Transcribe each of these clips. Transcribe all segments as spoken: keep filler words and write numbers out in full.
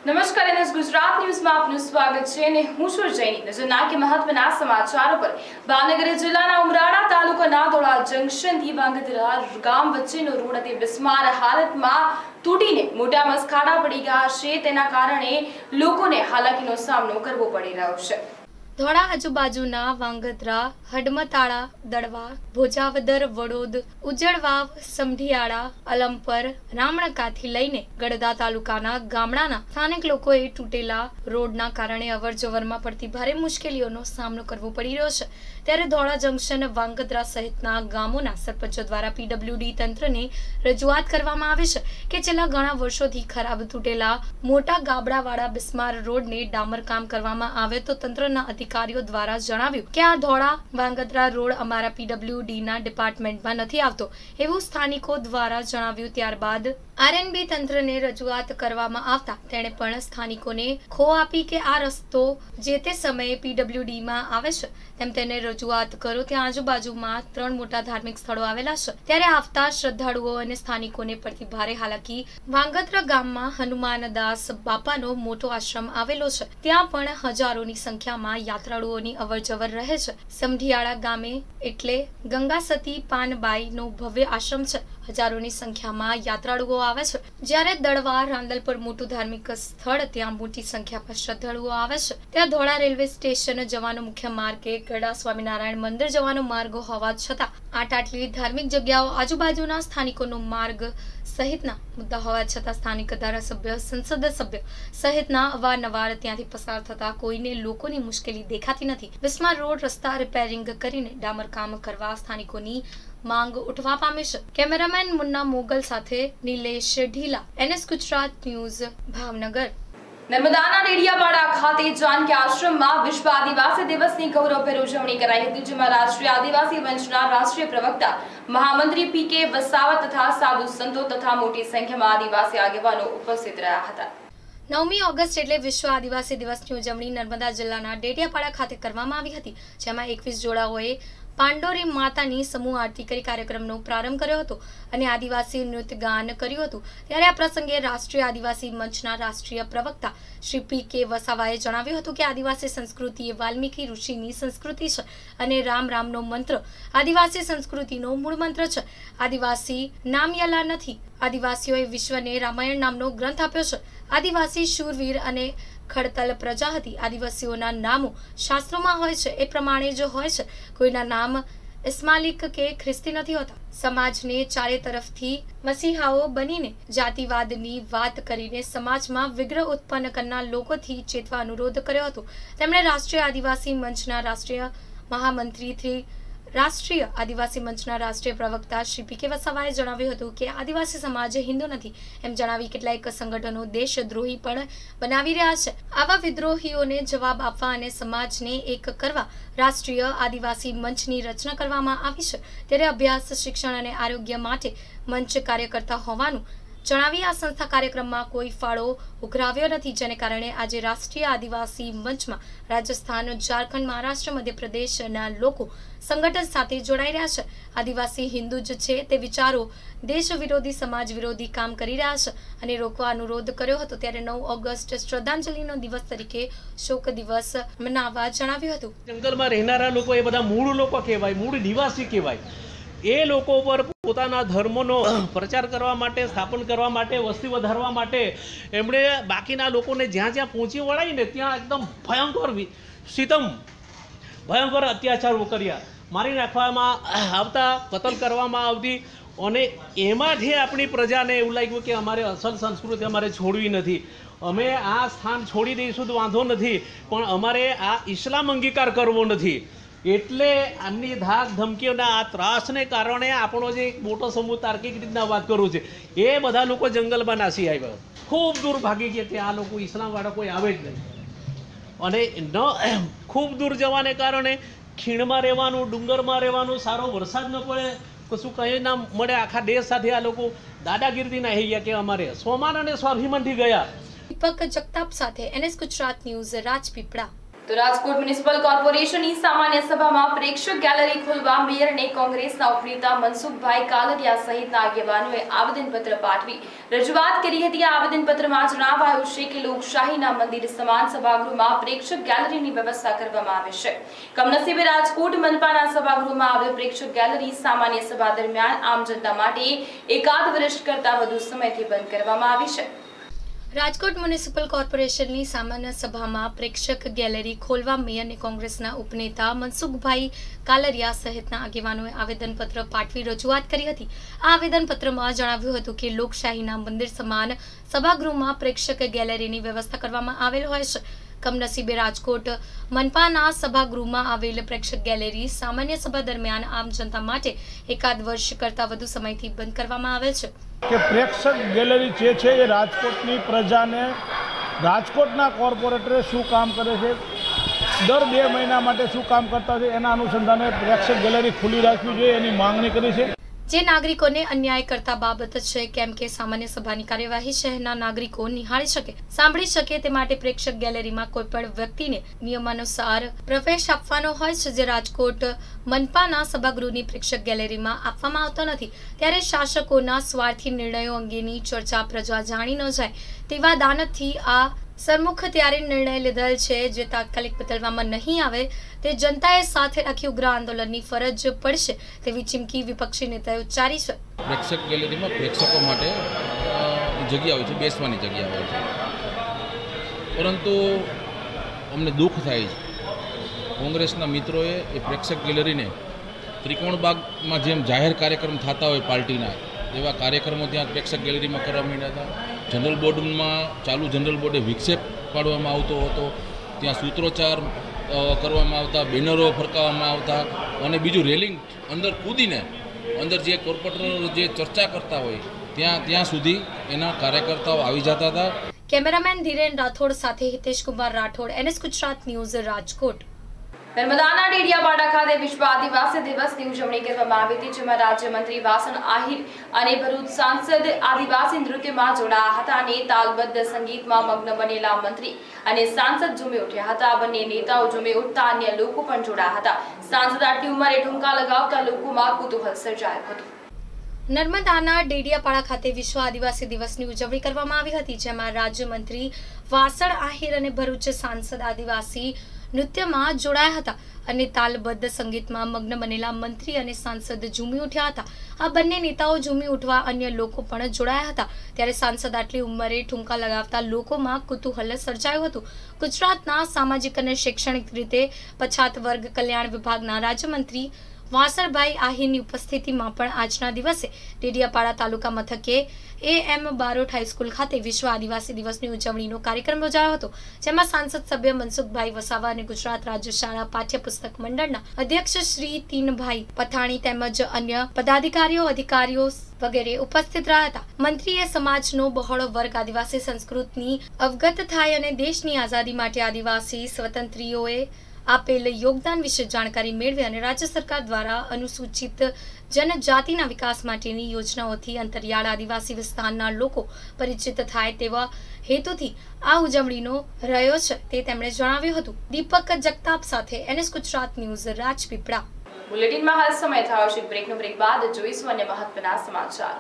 નમસ્કાર એનએસ ગુજરાત ન્યૂઝમાં આપનું સ્વાગત છે અને હું છું જૈની નજરના કે મહત્વના સમાચારો પર ભાવનગર જિલ્લાના ઉમરાળા તાલુકાના ધોળા જંકશનથી વાંગદરા ગામ વચ્ચેનો રોડ અતિ બિસ્માર હાલતમાં તૂટીને મોટા મસખાડા પડી ગયા છે। તેના કારણે લોકોને હાલાકીનો સામનો કરવો પડી રહ્યો છે। ધોળા આજુબાજુના વાંગદરા, હડમતાળા, દડવા, ભોજાવદર, વડોદ, ઉજળવાવ, સમઢિયાળા, અલમપર, રામણકાથી લઈને ગળદા તાલુકાના ગામડાના સ્થાનિક લોકોએ તૂટેલા રોડના કારણે અવરજવરમાં પડતી ભારે મુશ્કેલીઓનો સામનો કરવો પડી રહ્યો છે। ત્યારે ધોળા જંકશન, વાંગદરા સહિતના ગામોના સરપંચો દ્વારા પીડબ્લ્યુડી તંત્રને રજૂઆત કરવામાં આવી છે કે છેલ્લા ઘણા વર્ષોથી ખરાબ તૂટેલા મોટા ગાબડાવાળા બિસ્માર રોડને ડામરકામ કરવામાં આવે તો તંત્રના અધિકારીઓ દ્વારા જણાવ્યું કે આ ધોળા વાંગદરા રોડ અમારા પીડબ્લ્યુડી ના ડિપાર્ટમેન્ટમાં નથી આવતો એવું સ્થાનિકો દ્વારા જણાવ્યું। ત્યારબાદ આરએનબી તંત્રને રજૂઆત કરવામાં આવતા તેણે પણ સ્થાનિકોને ખો આપી કે આ રસ્તો જે તે સમયે પીડબ્લ્યુડી માં આવે છે તેમ તેને રજૂઆત કરો। ત્યાં આજુબાજુમાં ત્રણ મોટા ધાર્મિક સ્થળો આવેલા છે ત્યારે આવતા શ્રદ્ધાળુઓ અને સ્થાનિકોને પડતી ભારે હાલાકી। વાંગદરા ગામમાં હનુમાનદાસ બાપાનો મોટો આશ્રમ આવેલો છે, ત્યાં પણ હજારોની સંખ્યામાં યાત્રાળુઓની અવરજવર રહે છે। સમઢિયાળા ગામે એટલે ગંગાસતી પાનબાઈ નો ભવ્ય આશ્રમ છે, હજારોની સંખ્યામાં યાત્રાળુઓ આવે છે। જ્યારે દડવા, રાંદલપર મોટું ધાર્મિક સ્થળ, ત્યાં મોટી સંખ્યામાં શ્રદ્ધાળુઓ આવે છે। ત્યાં ધોળા રેલવે સ્ટેશન જવાનો મુખ્ય માર્ગ, ગડા સ્વામિનારાયણ મંદિર જવાનો માર્ગ હોવા છતાં આટ આટલી ધાર્મિક જગ્યાઓ, આજુબાજુના સ્થાનિકોનો માર્ગ સહિતના મુદ્દા હોવા છતાં સ્થાનિક ધારાસભ્ય, સંસદ સભ્ય સહિતના અવારનવાર ત્યાંથી પસાર થતા કોઈને લોકોની મુશ્કેલી દેખાતી નથી। બિસ્માર રોડ રસ્તા રિપેરિંગ કરીને ડામરકામ કરવા સ્થાનિકોની માંગ ઉઠવા પામી છે। કેમેરામેન મુન્ના મોગલ સાથે નિલેશ ઢીલા, એનએસ ગુજરાત ન્યૂઝ, ભાવનગર। નર્મદાના ડેડિયાપાડા ખાતે જાનકી આશ્રમમાં વિશ્વ આદિવાસી દિવસની ગૌરવભેર ઉજવણી કરાઈ હતી, જેમાં રાષ્ટ્રીય આદિવાસી મંચના રાષ્ટ્રીય પ્રવક્તા મહામંત્રી પી કે વસાવા તથા સાધુ સંતો તથા મોટી સંખ્યામાં આદિવાસી આગેવાનો ઉપસ્થિત રહ્યા હતા। નવમી ઓગસ્ટ એટલે વિશ્વ આદિવાસી દિવસની ઉજવણી નર્મદા જિલ્લાના ડેડિયાપાડા ખાતે કરવામાં આવી હતી, જેમાં એકવીસ જોડાઓએ પાંડોરી માતાની સમૂહ આરતી કરી કાર્યક્રમનો પ્રારંભ કર્યો હતો અને આદિવાસી નૃત્ય ગાન કર્યું હતું। ત્યારે આ પ્રસંગે રાષ્ટ્રીય આદિવાસી મંચના રાષ્ટ્રીય પ્રવક્તા શ્રી પી કે વસાવાએ જણાવ્યું હતું કે આદિવાસી સંસ્કૃતિ એ વાલ્મીકી ઋષિની સંસ્કૃતિ છે અને રામ રામનો મંત્ર આદિવાસી સંસ્કૃતિનો મૂળ મંત્ર છે। આદિવાસી નામયલા નથી, આદિવાસીઓએ વિશ્વને રામાયણ નામનો ગ્રંથ આપ્યો છે। આદિવાસી શૂરવીર અને ખડતલ પ્રજા હતી। આદિવાસીઓના નામો શાસ્ત્રોમાં હોય છે એ પ્રમાણે જો હોય છે, કોઈના નામ ઇસ્માલિક કે ખ્રિસ્તી નથી હોતા। સમાજને ચારે તરફથી મસીહાઓ બનીને જાતિવાદની વાત કરીને સમાજમાં વિગ્રહ ઉત્પન્ન કરનાર લોકોથી ચેતવા અનુરોધ કર્યો હતો। તેમણે રાષ્ટ્રીય આદિવાસી મંચના રાષ્ટ્રીય મહામંત્રીથી રાષ્ટ્રીય આદિવાસી મંચના રાષ્ટ્રીય પ્રવક્તા શ્રી પી કે વસાવાએ જણાવ્યું હતું કે આદિવાસી સમાજ હિન્દુ નથી એમ જણાવી કેટલાક સંગઠનો દેશદ્રોહી પણ બનાવી રહ્યા છે। આવા વિદ્રોહીઓને જવાબ આપવા અને સમાજને એક કરવા રાષ્ટ્રીય આદિવાસી મંચની રચના કરવામાં આવી છે। ત્યારે અભ્યાસ, શિક્ષણ અને આરોગ્ય માટે મંચ કાર્ય કરતા હોવાનું જણાવી આ સંસ્થા કાર્યક્રમમાં કોઈ ફાળો ઉઘરાવ્યો નથી, જેને કારણે આજે રાષ્ટ્રીય આદિવાસી મંચમાં રાજસ્થાન, ઝારખંડ, મહારાષ્ટ્ર, મધ્યપ્રદેશના લોકો સંગઠન સાથે જોડાઈ રહ્યા છે। આદિવાસી હિન્દુ જ છે તે વિચારો દેશ વિરોધી, સમાજ વિરોધી કામ કરી રહ્યા છે અને રોકવા અનુરોધ કર્યો હતો। ત્યારે નવ ઓગસ્ટ શ્રદ્ધાંજલિનો દિવસ તરીકે શોક દિવસ મનાવવા જણાવ્યું હતું। જંગલમાં રહેનારા લોકો એ બધા મૂળ લોકો કહેવાય, મૂળ નિવાસી કહેવાય। એ લોકો પર પોતાના ધર્મનો પ્રચાર કરવા માટે, સ્થાપન કરવા માટે, વસ્તી વધારવા માટે એમણે બાકીના લોકોને જ્યાં જ્યાં પહોંચી વળાવીને ત્યાં એકદમ ભયંકર સિતમ, ભયંકર અત્યાચારો કર્યા, મારી નાખવામાં આવતા, કતલ કરવામાં આવતી અને એમાંથી આપણી પ્રજાને એવું લાગ્યું કે અમારે અસલ સંસ્કૃતિ અમારે છોડવી નથી, અમે આ સ્થાન છોડી દઈશું તો વાંધો નથી, પણ અમારે આ ઇસ્લામ અંગીકાર કરવો નથી। એટલે આમની ધાક ધમકીઓના આ ત્રાસને કારણે આપણો જે એક મોટો સમૂહ તાર્કિક રીતના વાત કરું છે એ બધા લોકો જંગલમાં નાસી આવ્યા, ખૂબ દૂર ભાગી ગયા કે આ લોકો ઇસ્લામવાળા કોઈ આવે જ નહીં। અને ન ખૂબ દૂર જવાને કારણે ખીણમાં રહેવાનું, ડુંગરમાં રહેવાનું, સારો વરસાદ ન પડે, કશું કંઈ ના મળે, આખા દેશ સાથે આ લોકો દાદાગીરીથી નાહી ગયા કે અમારે સ્વમાન અને સ્વાભિમાનથી ગયા। દીપક જગતાપ સાથે એનએસ ગુજરાત ન્યૂઝ, રાજપીપળા। તો રાજકોટ મ્યુનિસિપલ કોર્પોરેશનની સામાન્ય સભામાં પ્રેક્ષક ગેલેરી ખોલવા મેયરને કોંગ્રેસના ઉપનેતા મનસુખભાઈ કાલરિયા સહિતના આગેવાનોએ આવેદનપત્ર પાઠવી રજૂઆત કરી હતી। આ આવેદનપત્રમાં જણાવાયું છે કે લોકશાહીના મંદિર સમાન સભાગૃહમાં પ્રેક્ષક ગેલેરીની વ્યવસ્થા કરવામાં આવે છે। કમનસીબે રાજકોટ મનપાના સભાગૃહમાં આવેલ પ્રેક્ષક ગેલેરી સામાન્ય સભા દરમિયાન આમ જનતા માટે એકાદ વર્ષ કરતા વધુ સમયથી બંધ કરવામાં આવી છે। રાજકોટ મ્યુનિસિપલ કોર્પોરેશનની સામાન્ય સભામાં પ્રેક્ષક ગેલેરી ખોલવા મેયરને કોંગ્રેસના ઉપનેતા મનસુખભાઈ કાલરિયા સહિતના આગેવાનોએ આવેદનપત્ર પાઠવી રજૂઆત કરી હતી। આ આવેદનપત્રમાં જણાવ્યું હતું કે લોકશાહીના મંદિર સમાન સભાગૃહમાં પ્રેક્ષક ગેલેરીની વ્યવસ્થા કરવામાં આવેલ હોય છે। કમનસીબે રાજકોટ મનપાના સભાગૃહમાં આવેલ પ્રેક્ષક ગેલેરી સામાન્ય સભા દરમિયાન આમ જનતા માટે એકાદ વર્ષ કરતા વધુ સમયથી બંધ કરવામાં આવેલ છે કે પ્રેક્ષક ગેલેરી જે છે એ રાજકોટની પ્રજાને રાજકોટના કોર્પોરેટરે શું કામ કરે છે, દર બે મહિના માટે શું કામ કરતા છે, એના અનુસંધાને પ્રેક્ષક ગેલેરી ખુલ્લી રાખવી જોઈએ એની માંગણી કરી છે। જે નાગરિકોને અન્યાય કરતા બાબત છે, કેમ કે સામાન્ય સભાની કાર્યવાહી શહેરના નાગરિકો નિહાળી શકે, સાંભળી શકે તે માટે પ્રેક્ષક ગેલેરીમાં કોઈ પણ વ્યક્તિને નિયમાનુસાર પ્રવેશ આપવાનો હોય છે, જે રાજકોટ મનપાના સભાગૃહની પ્રેક્ષક ગેલેરીમાં આપવામાં આવતો નથી। ત્યારે શાસકોના સ્વાર્થી નિર્ણયો અંગેની ચર્ચા પ્રજા જાણી ન જાય તેવા દાનતથી આ સરમુખ ત્યારે નિર્ણય લીધેલ છે, જે તાત્કાલિક બદલવામાં નહીં આવે તે જનતાએ સાથે રાખી ઉગ્ર આંદોલનની ફરજ પડશે તેવી ચીમકી વિપક્ષી નેતાએ ઉચ્ચારી છે। પ્રેક્ષક ગેલેરીમાં પ્રેક્ષકો માટે જગ્યા હોય છે, બેસવાની જગ્યા હોય છે, પરંતુ અમને દુઃખ થાય છે કોંગ્રેસના મિત્રોએ એ પ્રેક્ષક ગેલેરીને ત્રિકોણબાગમાં જેમ જાહેર કાર્યક્રમ થતા હોય પાર્ટીના એવા કાર્યક્રમો ત્યાં પ્રેક્ષક ગેલેરીમાં કરવા માંડ્યા હતા। જનરલ બોર્ડમાં ચાલુ જનરલ બોર્ડે વિક્ષેપ પાડવામાં આવતો હતો, ત્યાં સૂત્રોચ્ચાર કરવામાં આવતા, બેનરો ફરકાવવામાં આવતા અને બીજું રેલિંગ અંદર કૂદીને અંદર જે કોર્પોરેટર જે ચર્ચા કરતા હોય ત્યાં ત્યાં સુધી એના કાર્યકર્તાઓ આવી જતા હતા। કેમેરામેન ધીરેન રાઠોડ સાથે હિતેશ કુમાર રાઠોડ, એનએસ ગુજરાત ન્યૂઝ, રાજકોટ। નર્મદાના ડેડિયાપાડા ખાતે વિશ્વ આદિવાસી દિવસની ઉજવણી કરવામાં આવી હતી, જેમાં રાજ્યમંત્રી વાસણ આહિર અને ભરૂચ સાંસદ આદિવાસી નૃત્યમાં જોડાયા હતા અને તાલબદ્ધ સંગીતમાં મગ્ન બનેલા મંત્રી અને સાંસદ ઝૂમી ઉઠ્યા હતા। બંને નેતાઓ ઝૂમી ઉઠતા અન્ય લોકો પણ જોડાયા હતા। સાંસદ આટલી ઉંમરે ઠુમકા લગાવતા લોકોમાં કુતૂહલ સર્જાયું હતું। નર્મદાના ડેડિયાપાડા ખાતે વિશ્વ આદિવાસી દિવસની ઉજવણી કરવામાં આવી હતી, જેમાં રાજ્યમંત્રી વાસણ આહિર અને ભરૂચ સાંસદ આદિવાસી નૃત્યમાં જોડાયા હતા અને તાલબદ્ધ સંગીતમાં મગ્ન બનેલા મંત્રી અને સાંસદ ઝૂમી ઉઠ્યા હતા। આ બંને નેતાઓ ઝૂમી ઉઠવા અન્ય લોકો પણ જોડાયા હતા। ત્યારે સાંસદ આટલી ઉંમરે ઠુમકા લગાવતા લોકોમાં કુતૂહલ સર્જાયું હતું। ગુજરાતના સામાજિક અને શૈક્ષણિક રીતે પછાત વર્ગ કલ્યાણ વિભાગના રાજ્યમંત્રી વાસણભાઈ આહિરની ઉપસ્થિતિમાં પણ આજના દિવસે ડેડિયાપાડા તાલુકા મથકે એ એમ બારોટ હાઈસ્કૂલ ખાતે વિશ્વ આદિવાસી દિવસની ઉજવણીનો કાર્યક્રમ યોજાયો હતો, જેમાં સાંસદ સભ્ય મનસુખભાઈ વસાવા અને ગુજરાત રાજ્ય શાળા પાઠ્યપુસ્તક મંડળના અધ્યક્ષ શ્રી તીનભાઈ પથાણી તેમજ અન્ય પદાધિકારીઓ અધિકારીઓ વગેરે ઉપસ્થિત રહ્યા હતા। મંત્રીએ સમાજનો બહોળો વર્ગ આદિવાસી સંસ્કૃતિની અવગત થાય અને દેશની આઝાદી માટે આદિવાસી સ્વતંત્રીઓએ આપેલ યોગદાન વિશે જાણકારી મેળવી અને રાજ્ય સરકાર દ્વારા અનુસૂચિત જનજાતિના વિકાસ માટેની યોજનાઓથી અંતરિયાળ આદિવાસી વિસ્તારના લોકો પરિચિત થાય તેવા હેતુથી આ ઉજવણીનો રહ્યો છે તે તેમણે જણાવ્યું હતું। દીપક જગતાપ સાથે એનએસ ગુજરાત ન્યૂઝ, રાજપીપળા। બુલેટિનમાં હાલ સમય થયો છે બ્રેકનો બ્રેક બાદ જોઈશું અન્ય મહત્વના સમાચાર।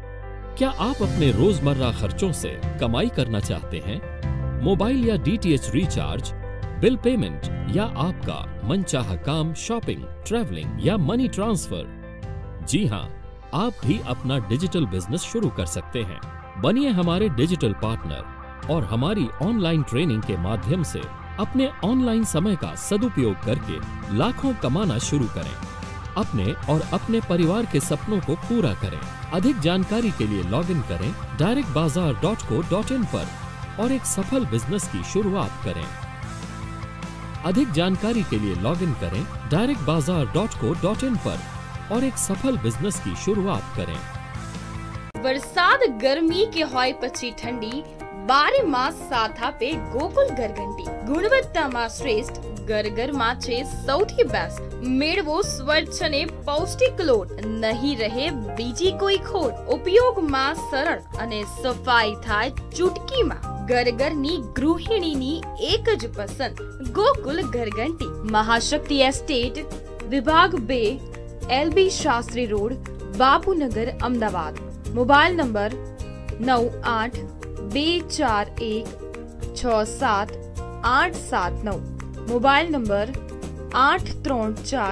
क्या आप अपने रोजमर्रा खर्चों से कमाई करना चाहते हैं? मोबाइल या डीटीएच रिचार्ज, बिल पेमेंट या आपका मनचाहा काम, शॉपिंग, ट्रैवलिंग या मनी ट्रांसफर? जी हाँ, आप भी अपना डिजिटल बिजनेस शुरू कर सकते हैं। बनिए हमारे डिजिटल पार्टनर और हमारी ऑनलाइन ट्रेनिंग के माध्यम से अपने ऑनलाइन समय का सदुपयोग करके लाखों कमाना शुरू करें। अपने और अपने परिवार के सपनों को पूरा करें। अधिक जानकारी के लिए लॉग इन करें डायरेक्ट बाजार डॉट को डॉट इन पर और एक सफल बिजनेस की शुरुआत करें। अधिक जानकारी के लिए लॉग इन करें डायरेक्ट बाजार डॉट को डॉट इन पर और एक सफल बिजनेस की शुरुआत करें। વરસાદ ગરમી કે હોય પછી ઠંડી, બારે માસ સાથ આપે ગોકુલ ઘરઘંટી। ગુણવત્તામાં શ્રેષ્ઠ, ઘર-ઘરમાં છે સૌથી બેસ્ટ। મેળવો સ્વચ્છ અને પૌષ્ટિક લોટ, નહીં રહે બીજી કોઈ ખોટ। ઉપયોગમાં સરળ અને સફાઈ થાય ચૂટકીમાં। ઘર ઘરની ગૃહિણીની એક જ પસંદ ગોકુલ ઘરઘંટી. મહાશક્તિ એસ્ટેટ, વિભાગ બે, LB Shastri road, Bapunagar, Ahmedabad. Mobile number નવ આઠ બે ચાર એક છ સાત આઠ સાત નવ. મોબાઈલ નંબર આઠ ત્રણ ચાર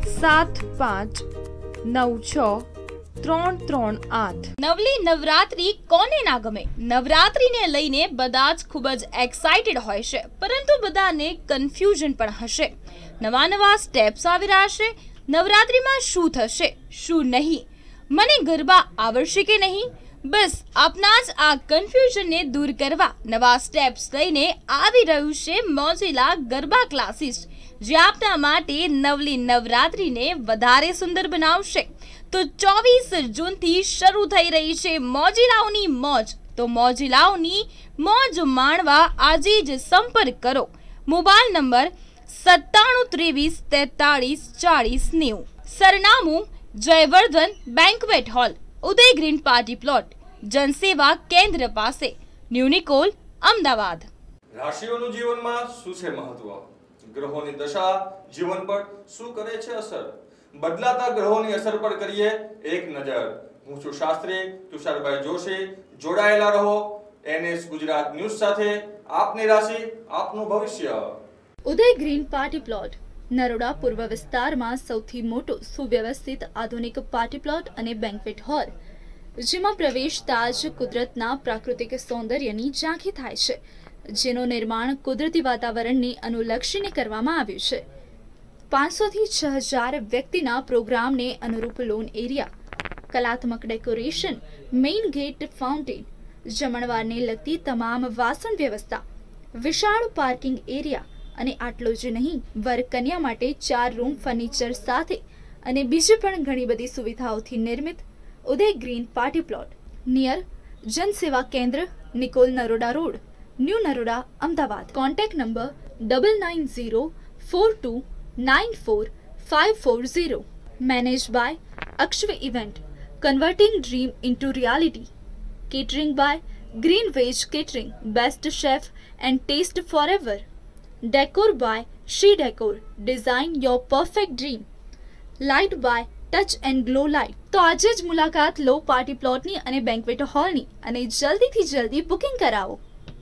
સાત પાંચ નવ છ ત્રણ ત્રણ આઠ. નવલી નવરાત્રી કોને ના ગમે? નવરાત્રીને લઈને બધા જ ખૂબ જ એક્સાઇટેડ હોય છે, પરંતુ બધાને કન્ફ્યુઝન પણ હશે. નવા નવા સ્ટેપ્સ આવી રહ્યા છે. નવરાત્રીમાં શું થશે, શું નહીં, મને ગરબા આવડશે કે નહીં? બસ આપના જ આ કન્ફ્યુઝનને દૂર કરવા નવા સ્ટેપ્સ લઈને આવી રહ્યું છે મોજીલા ગરબા ક્લાસીસ, જે આપના માટે નવલી નવરાત્રીને વધારે સુંદર બનાવશે. તો ચોવીસ જૂનથી શરૂ થઈ રહી છે મોજીલાઓની મોજ. તો મોજીલાઓની મોજ માણવા આજે જ સંપર્ક કરો. મોબાઈલ નંબર સત્તાણું ત્રેવીસ તેતાળીસ ચાળીસ નેવું. સરનામું Jayvardhan banquet hall, Uday green party plot, જનસેવા કેન્દ્ર પાસે, ન્યુનિકોલ, અમદાવાદ. રાશિઓનું જીવનમાં શું છે મહત્વ? ગ્રહોની દશા જીવન પર શું કરે છે અસર? બદલાતા ગ્રહોની અસર પર કરીએ એક નજર. હું છું શાસ્ત્રી તુષારભાઈ જોશી. જોડાયેલા રહો એનએસ ગુજરાત ન્યૂઝ સાથે. આપની રાશિ, આપનું ભવિષ્ય. Uday green party plot Naroda પૂર્વ વિસ્તારમાં સૌથી મોટો સુવ્યવસ્થિત આધુનિક પાર્ટી પ્લોટ અને બેન્ક્વેટ હોલ, જેમાં પ્રવેશતા જ કુદરતના પ્રાકૃતિક સૌંદર્યની ઝાંખી થાય છે, જેનું નિર્માણ કુદરતી વાતાવરણને અનુલક્ષીને કરવામાં આવ્યું છે. પાંચસો થી છ હજાર વ્યક્તિના પ્રોગ્રામને અનુરૂપ લોન એરિયા, કલાત્મક ડેકોરેશન, મેઇન ગેટ, ફાઉન્ટેન, જમણવારને લગતી તમામ વાસણ વ્યવસ્થા, વિશાળ પાર્કિંગ એરિયા અને આટલું જ નહીં, વર કન્યા માટે ચાર રૂમ ફર્નિચર સાથે અને બીજી પણ ઘણી બધી સુવિધાઓથી નિર્મિત Uday green party plot near Jansewa Kendra, Nikol, Naroda road, new Naroda, Ahmedabad. Contact number double nine zero four two nine four five four zero. Manage by Akshav event, converting dream into reality. Catering by green veg catering, best chef and taste for ever. Decor by Shri decor, design your perfect dream. Light by touch and glow light. તો આજે જ મુલાકાત લો party પ્લોટની અને banquet હોલની અને જલ્દીથી જલ્દી booking કરાવો.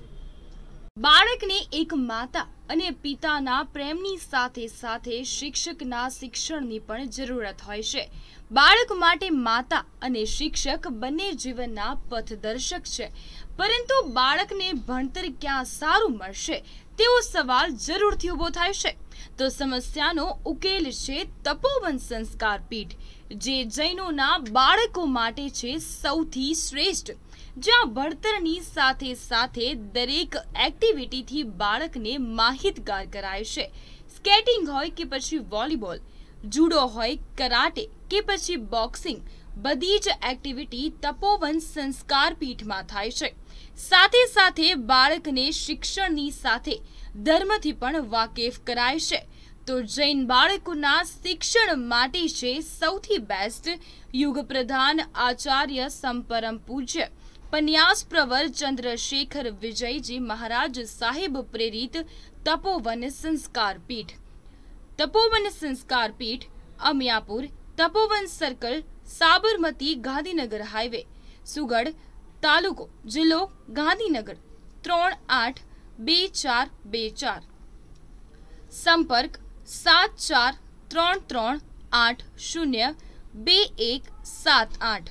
બાળકને એક માતા અને પિતાના પ્રેમની સાથે સાથે શિક્ષકના શિક્ષણની પણ જરૂરત હોય છે. બાળક માટે માતા અને શિક્ષક બંને જીવનના પથદર્શક છે, પરંતુ બાળકને ભણતર ક્યાં સારું મળશે તેવો સવાલ જરૂરથી ઊભો થાય છે. તો સમસ્યાનો ઉકેલ છે તપોવન સંસ્કાર પીઠ, જે જૈનોના બાળકો માટે છે સૌથી શ્રેષ્ઠ, જ્યાં ભણતરની સાથે સાથે દરેક એક્ટિવિટીથી બાળકને માહિતગાર કરાય છે. સ્કેટિંગ હોય કે પછી વોલીબોલ, જુડો હોય, કરાટે કે પછી બોક્સિંગ, બધી જ એક્ટિવિટી તપોવન સંસ્કાર પીઠમાં થાય છે. સાથે સાથે બાળકને શિક્ષણની સાથે ધર્મથી પણ વાકેફ કરાય છે. તો જૈન બાળકોના શિક્ષણ માટે છે સૌથી બેસ્ટ યુગ પ્રધાન આચાર્ય સંપરમ પૂજ્ય પન્યાસ પ્રવર ચંદ્રશેખર વિજયજી મહારાજ સાહેબ પ્રેરિત તપોવન સંસ્કાર પીઠ. તપોવન સંસ્કાર પીઠ, અમિયાપુર, તપોવન સર્કલ, સાબરમતી, ગાંધીનગર હાઈવે, સુગડ, તાલુકો, જિલ્લો ગાંધીનગર, ત્રણ આઠ બે ચાર બે ચાર. સંપર્ક સાત ચાર ત્રણ ત્રણ આઠ શૂન્ય બે એક સાત આઠ.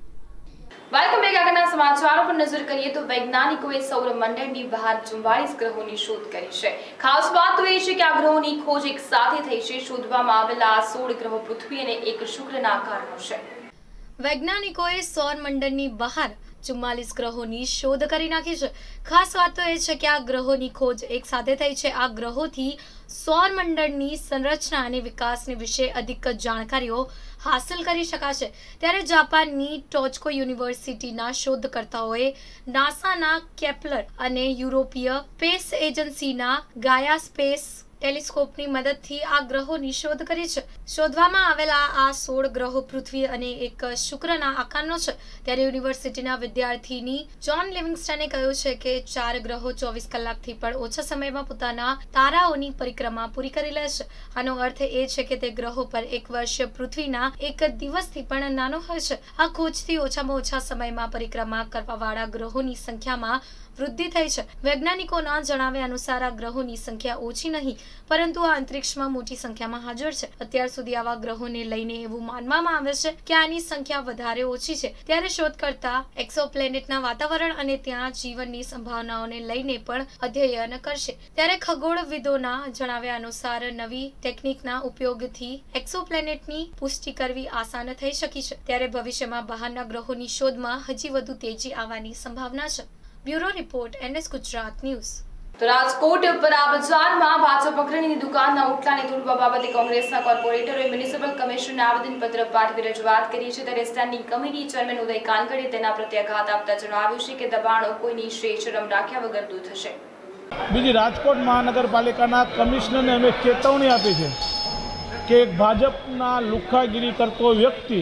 Welcome back. આગળના સમાચારો પર નજર કરીએ તો વૈજ્ઞાનિકોએ સૌર મંડળની બહાર ચુમ્માળીસ ગ્રહોની શોધ કરી છે. ખાસ વાત તો એ છે કે આ ગ્રહોની ખોજ એક સાથે થઈ છે. શોધવામાં આવેલા આ સોળ ગ્રહો પૃથ્વી અને એક શુક્રના આકારનો છે. વૈજ્ઞાનિકોએ સૌર મંડળની બહાર ચુમ્માલીસ ગ્રહોની શોધ કરી નાખી છે. ખાસ વાત તો એ છે કે આ ગ્રહોની ખોજ એક સાથે થઈ છે. આ ગ્રહોથી સૌર મંડળની સંરચના અને વિકાસની વિશે અધિક જાણકારીઓ હાંસલ કરી શકાશે. ત્યારે જાપાનની ટોચકો યુનિવર્સિટીના શોધકર્તાઓએ નાસાના કેપ્લર અને યુરોપીય સ્પેસ એજન્સીના ગાયા સ્પેસ ટેલિસ્કોપની મદદથી આ ગ્રહોની શોધ કરી છે. શોધવામાં આવેલા આ સોળ ગ્રહો પૃથ્વી અને એક શુક્રના આકારનો છે. ત્યારે યુનિવર્સિટીના વિદ્યાર્થીની જોન લિવિંગસ્ટને કહ્યું છે કે ચાર ગ્રહો ચોવીસ કલાકથી પણ ઓછા સમયમાં પોતાના તારાઓની પરિક્રમા પૂરી કરી લે છે. આનો અર્થ એ છે કે તે ગ્રહો પર એક વર્ષ પૃથ્વીના એક દિવસથી પણ નાનો હોય છે. આ ખોજથી ઓછામાં ઓછા સમયમાં પરિક્રમા કરવાવાળા ગ્રહોની સંખ્યામાં વૃદ્ધિ થઈ છે. વૈજ્ઞાનિકોના જણાવ્યા અનુસાર આ ગ્રહોની સંખ્યા ઓછી નહીં પરંતુ આ અંતરિક્ષમાં મોટી સંખ્યામાં હાજર છે. અત્યાર સુધી આવા ગ્રહોને લઈને એવું માનવામાં આવે છે કે આની સંખ્યા વધારે ઓછી છે. ત્યારે શોધકર્તા એક્સોપ્લેનેટના વાતાવરણ અને ત્યાં જીવનની સંભાવનાઓને લઈને પણ અધ્યયન કરશે. ત્યારે ખગોળવિદોના જણાવ્યા અનુસાર નવી ટેકનિકના ઉપયોગથી એક્સોપ્લેનેટની પુષ્ટિ કરવી આસાન થઈ શકી છે. ત્યારે ભવિષ્યમાં બહારના ગ્રહોની શોધમાં હજી વધુ તેજી આવવાની સંભાવના છે. Bureau report NS Gujarat news. તો રાજકોટ પરા બજારમાં ભાજપ અગ્રણીની દુકાનના ઓટલાને તોડવા બાબતે કોંગ્રેસના કોર્પોરેટરોએ મ્યુનિસિપલ કમિશનરને આવેદનપત્ર પાઠવી રજૂઆત કરી છે. ત્યારે સ્ટેન્ડિંગ કમિટી ચેરમેન ઉદય કાનગડે તેના પ્રત્યાઘાત આપતા જણાવ્યું છે કે દબાણો કોઈની શ્રેષ્ઠ શરમ રાખ્યા વગર દૂર થશે. બીજી રાજકોટ મહાનગરપાલિકાના કમિશનરને અમે ચેતવણી આપી છે કે એક ભાજપના લુખ્ખાગીરી કરતો વ્યક્તિ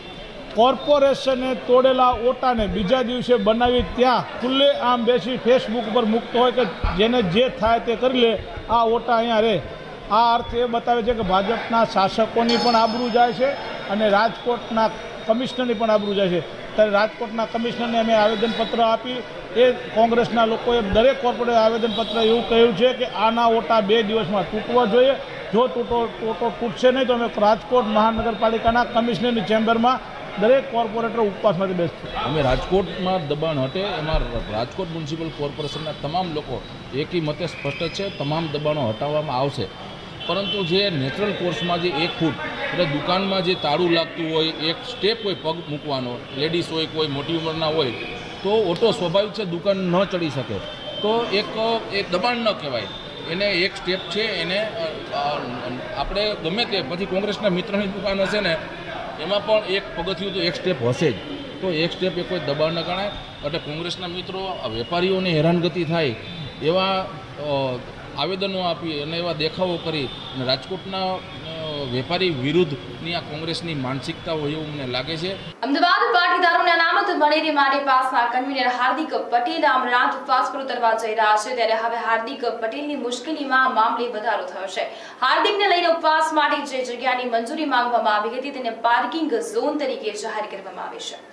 કોર્પોરેશને તોડેલા ઓટાને બીજા દિવસે બનાવી ત્યાં ખુલ્લે આમ બેસી ફેસબુક ઉપર મૂકતો હોય કે જેને જે થાય તે કરી લે, આ ઓટા અહીંયા રહે. આ અર્થ એ બતાવે છે કે ભાજપના શાસકોની પણ આબરૂ જાય છે અને રાજકોટના કમિશનરની પણ આબરૂ જાય છે. ત્યારે રાજકોટના કમિશનરને અમે આવેદનપત્ર આપી એ કોંગ્રેસના લોકોએ દરેક કોર્પોરેટ આવેદનપત્ર એવું કહ્યું છે કે આના ઓટા બે દિવસમાં તૂટવા જોઈએ. જો તૂટો તૂટો તૂટશે નહીં તો અમે રાજકોટ મહાનગરપાલિકાના કમિશનરની ચેમ્બરમાં દરેક કોર્પોરેટર ઉપવાસમાંથી બેસશે. અમે રાજકોટમાં દબાણ હટે એમાં રાજકોટ મ્યુનિસિપલ કોર્પોરેશનના તમામ લોકો એકી મતે સ્પષ્ટ છે, તમામ દબાણો હટાવવામાં આવશે. પરંતુ જે નેચરલ કોર્સમાં જે એક ફૂટ એટલે દુકાનમાં જે તાળું લાગતું હોય, એક સ્ટેપ હોય પગ મૂકવાનો, લેડીઝ હોય, કોઈ મોટી ઉંમરના હોય, તો ઓટો સ્વાભાવિક છે દુકાન ન ચડી શકે. તો એક એ દબાણ ન કહેવાય, એને એક સ્ટેપ છે. એને આપણે ગમે તે પછી કોંગ્રેસના મિત્રની દુકાન હશે ને એમાં પણ એક પગથિયું તો એક સ્ટેપ હશે જ. તો એક સ્ટેપ એ કોઈ દબાણ ન ગણાય. એટલે કોંગ્રેસના મિત્રો વેપારીઓને હેરાનગતિ થાય એવા આવેદનો આપી અને એવા દેખાવો કરી અને રાજકોટના વેપારી વિરુદ્ધની આ કોંગ્રેસની માનસિકતા હોય એવું મને લાગે છે. અમદાવાદ પાટીદારોને અનામત મળે તે માટે પાસના કન્વીનર હાર્દિક પટેલ અમરનાથ ઉપવાસ પર ઉતરવા જઈ રહ્યા છે. ત્યારે હવે હાર્દિક પટેલની મુશ્કેલીમાં આ મામલે વધારો થયો છે. હાર્દિકને લઈને ઉપવાસ માટે જે જગ્યાની મંજૂરી માંગવામાં આવી હતી તેને પાર્કિંગ ઝોન તરીકે જાહેર કરવામાં આવી છે.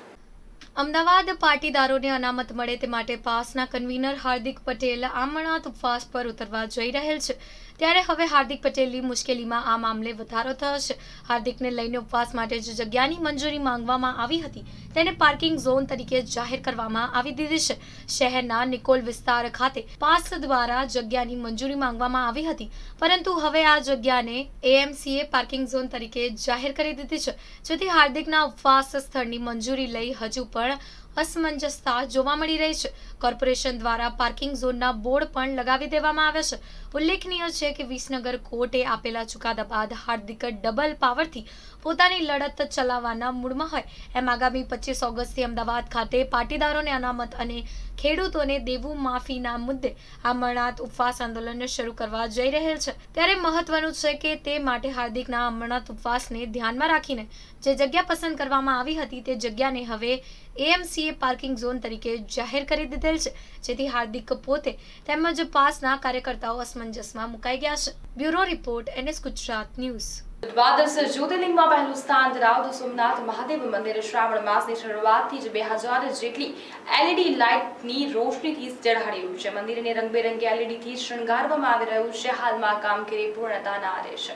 અમદાવાદ પાટીદારોને અનામત મળે તે માટે પાસના કન્વીનર હાર્દિક પટેલ અમરનાથ ઉપવાસ પર ઉતરવા જઈ રહેલ છે. ત્યારે હવે હાર્દિક પટેલની મુશ્કેલીમાં આ મામલે વધારો થયો છે. હાર્દિકને લઈને ઉપવાસ માટે જે જગ્યાની મંજૂરી માંગવામાં આવી હતી તેને પાર્કિંગ ઝોન તરીકે જાહેર કરવામાં આવી દીધી છે. શહેરના નિકોલ વિસ્તાર ખાતે પાસ દ્વારા જગ્યાની મંજૂરી માંગવામાં આવી હતી, પરંતુ હવે આ જગ્યાને એએમસીએ પાર્કિંગ ઝોન તરીકે જાહેર કરી દીધી છે, જેથી હાર્દિકના ઉપવાસ સ્થળની મંજૂરી લઈ હજુ પણ અસમંજસતા જોવા મળી રહી છે. કોર્પોરેશન દ્વારા પાર્કિંગ ઝોનના બોર્ડ પણ લગાવી દેવામાં આવ્યા છે. ઉલ્લેખનીય છે કે વિસનગર કોર્ટે આપેલા ચુકાદા બાદ હાર્દિક ડબલ પાવરથી પોતાની લડત ચલાવવાના મૂડમાં હોય એમ આગામી પચીસ ઓગસ્ટથી અમદાવાદ ખાતે પાટીદારોને અનામત અને ખેડૂતોને દેવું માફીના મુદ્દે અમરનાથ ઉપવાસ આંદોલન શરૂ કરવા જઈ રહેલ છે. ત્યારે મહત્વનું છે કે તે માટે હાર્દિકના અમરનાથ ઉપવાસને ધ્યાનમાં રાખીને જે જગ્યા પસંદ કરવામાં આવી હતી તે જગ્યાને હવે એએમસીએ પાર્કિંગ ઝોન તરીકે જાહેર કરી દીધેલ છે, જેથી હાર્દિક પોતે તેમજ પાસના કાર્યકર્તાઓ અસમંજસમાં મુકાઈ ગયા છે. Bureau report NS Gujarat news. દ્વાદશ જ્યોતિર્લિંગમાં પહેલું સ્થાન ધરાવતું સોમનાથ મહાદેવ મંદિર શ્રાવણ માસની શરૂઆતથી જ બે હજાર જેટલી એલઈડી લાઇટની રોશનીથી ઝળહળી ઉઠ્યું છે. મંદિરને રંગબેરંગી એલઈડીથી શણગારવામાં આવી રહ્યું છે. હાલમાં કામગીરી પૂર્ણતાના આરે છે.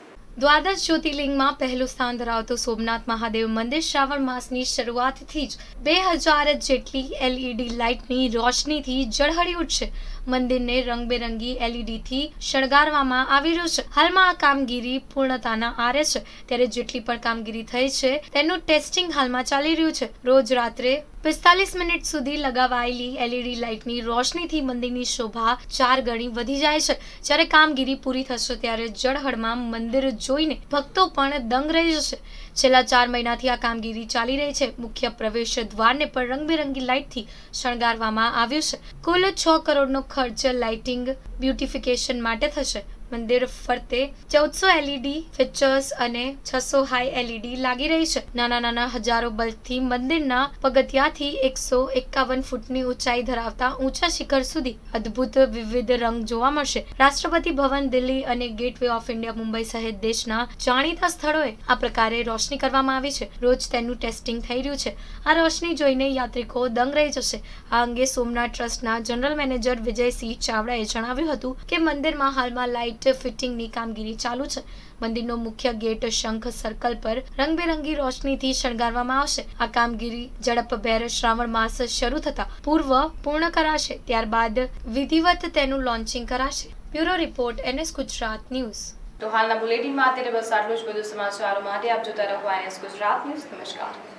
દ્વાદશ જ્યોતિર્લિંગમાં પહેલું સ્થાન ધરાવતું સોમનાથ મહાદેવ મંદિર શ્રાવણ માસની શરૂઆતથી જ બે હજાર જેટલી એલઈડી લાઇટની રોશનીથી ઝળહળી ઉઠશે. મંદિરને રંગબેરંગી એલઈડીથી શણગારવામાં આવી રહ્યું છે. હાલમાં આ કામગીરી પૂર્ણતાના આરે છે. ત્યારે જેટલી પણ કામગીરી થઈ છે તેનું ટેસ્ટિંગ હાલમાં ચાલી રહ્યું છે. રોજ રાત્રે પિસ્તાલીસ મિનિટ સુધી લગાવાયેલી એલઈડી લાઇટની રોશનીથી મંદિરની શોભા ચાર ગણી વધી જાય છે. જ્યારે કામગીરી પૂરી થશે ત્યારે ઝળહળમાં મંદિર જોઈને ભક્તો પણ દંગ રહી જશે. છેલ્લા ચાર મહિનાથી આ કામગીરી ચાલી રહી છે. મુખ્ય પ્રવેશ દ્વારને પણ રંગબેરંગી લાઇટથી શણગારવામાં આવ્યું છે. કુલ છ કરોડનો ખર્ચ લાઇટિંગ બ્યુટિફિકેશન માટે થશે. મંદિર ફરતે ચૌદસો એલઈડી ફીચર્સ અને છસો હાઈ એલઈડી લાગી રહી છે. નાના નાના હજારો બલ્બથી મંદિરના પગથિયાથી એકસો એકાવન ફૂટની ઊંચાઈ ધરાવતા ઊંચા શિખર સુધી અદ્ભુત વિવિધ રંગ જોવા મળશે. રાષ્ટ્રપતિ ભવન દિલ્હી અને ગેટવે ઓફ ઇન્ડિયા મુંબઈ સહિત દેશના જાણીતા સ્થળોએ આ પ્રકારે રોશની કરવામાં આવી છે. રોજ તેનું ટેસ્ટિંગ થઈ રહ્યું છે. આ રોશની જોઈને યાત્રિકો દંગ રહી જશે. આ અંગે સોમનાથ ટ્રસ્ટના જનરલ મેનેજર વિજયસિંહ ચાવડાએ જણાવ્યું હતું કે મંદિરમાં હાલમાં લાઇટ ફિટિંગની કામગીરી ચાલુ છે. મંદિરનો મુખ્ય ગેટ શંખ સર્કલ પર રંગબેરંગી રોશનીથી શણગારવામાં આવશે. આ કામગીરી ઝડપભેર શ્રાવણ માસ શરૂ થતા પૂર્વ પૂર્ણ કરાશે. ત્યારબાદ વિધિવત તેનું લોન્ચિંગ કરાશે. Bureau report NS Gujarat news. તો હાલના બુલેટિનમાં અત્યારે બસ આટલું જ. બધું સમાચારો માટે આપ જોતા રહો એનએસ ગુજરાત ન્યૂઝ. નમસ્કાર.